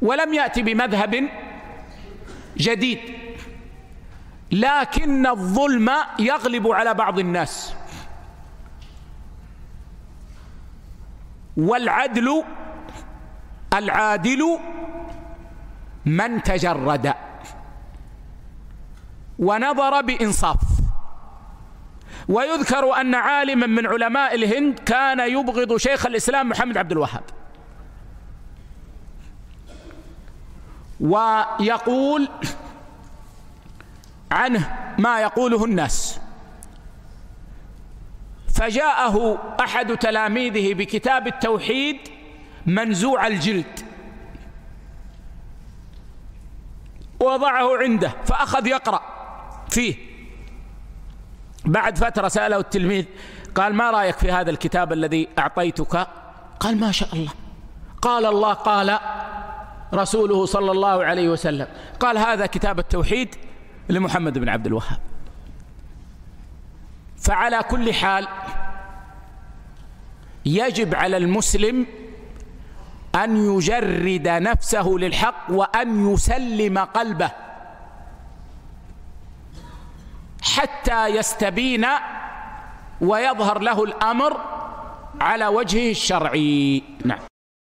ولم يأتي بمذهب جديد، لكن الظلم يغلب على بعض الناس، والعدل العادل من تجرد ونظر بإنصاف. ويذكر أن عالما من علماء الهند كان يبغض شيخ الإسلام محمد عبد الوهاب، ويقول عنه ما يقوله الناس. فجاءه أحد تلاميذه بكتاب التوحيد منزوع الجلد، وضعه عنده فأخذ يقرأ فيه. بعد فترة سأله التلميذ قال: ما رأيك في هذا الكتاب الذي أعطيتك؟ قال: ما شاء الله، قال الله قال رسوله صلى الله عليه وسلم. قال: هذا كتاب التوحيد لمحمد بن عبد الوهاب. فعلى كل حال يجب على المسلم أن يجرد نفسه للحق وأن يسلم قلبه حتى يستبين ويظهر له الأمر على وجهه الشرعي. نعم.